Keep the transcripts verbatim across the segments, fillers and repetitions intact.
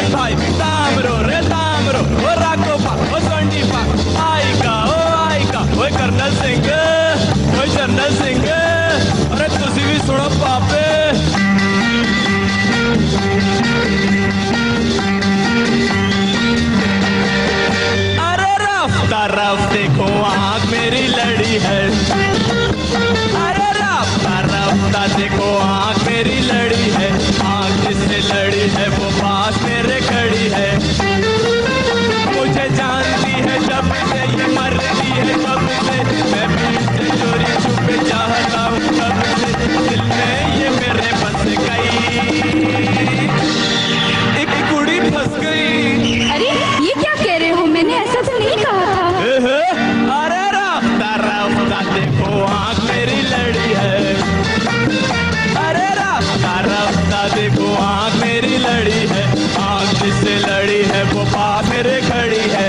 भाई तामरो रे तामरो ओ राको पा ओ संडी पा आई का ओ आई का ओ कर्नल सिंह ओ जनरल सिंह अरे तुसी भी सुनो पापे अरे रफ्ता रफ्ते को आँख मेरी लड़ी है अरे रफ्ता रफ्ता देखो आँख मेरी लड़ी है आँख जिससे लड़ी है वो पास मेरे खड़ी है मुझे जानती है जब से ये मरती है जब से मैं भी इससे चोरी छुपे चाहता हूँ जब से दिल में ये मेरे बस गई एक कुड़ी फंस गई। अरे ये क्या कह रहे हो मैंने ऐसा तो नहीं कहा था। अरे रफ्ता रफ्ता देखो आँख मेरी लड़ी है अरे रफ्ता रफ्ता देखो आँख मेरी लड़ी है आँख जिससे लड़ी है वो पास मेरे खड़ी है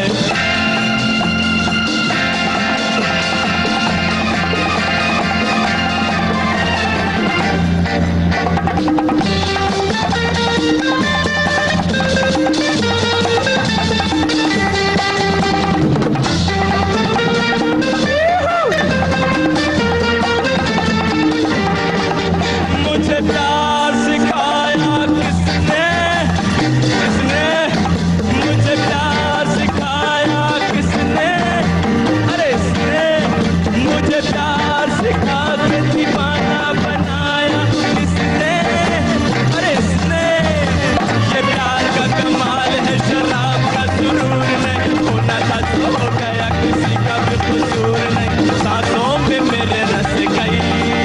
मुझे प्यार सिखाया किसने किसने मुझे प्यार सिखाया किसने अरे इसने मुझे प्यार सिखा के दीवाना बनाया किसने अरे इसने ये प्यार का कमाल है शराब का सुरूर नहीं होना था तो हो गया किसी का भी कसूर नहीं सांसों में मेरे रस गई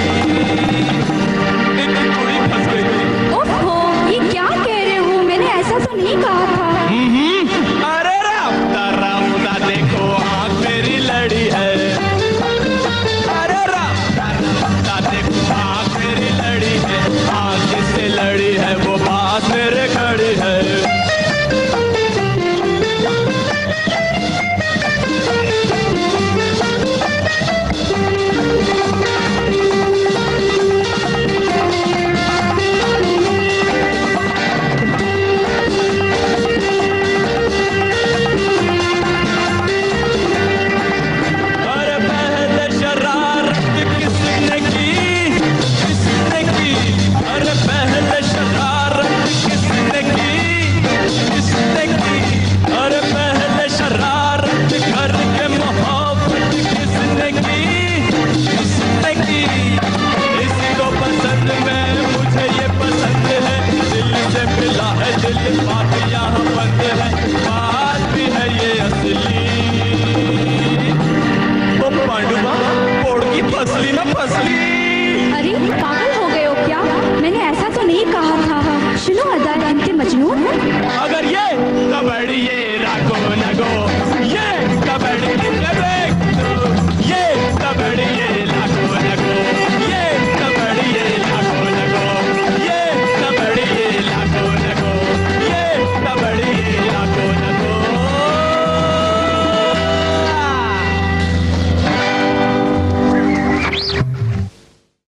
ओहो ये क्या कह रहे हो मैंने ऐसा तो नहीं कहा था। अरे रफ्ता रफ्ता देखो आँख मेरी लड़ी है अरे रफ्ता रफ्ता देखो आँख मेरी लड़ी है आँख जिससे लड़ी है वो पास मेरे खड़ी है अरे पहले शरारत किसने की किसने की अरे पहले शरारत किसने की किसने की अरे पहले शरारत घर के मोहब्बत किसने की किसने की इसी को पसंद में मुझे ये पसंद है दिल से मिला है दिल बात यहाँ बंद है बात भी है ये असली ओ पांडुबा पोड़ की फसली ना फसली। अरे पागल हो गए हो क्या मैंने ऐसा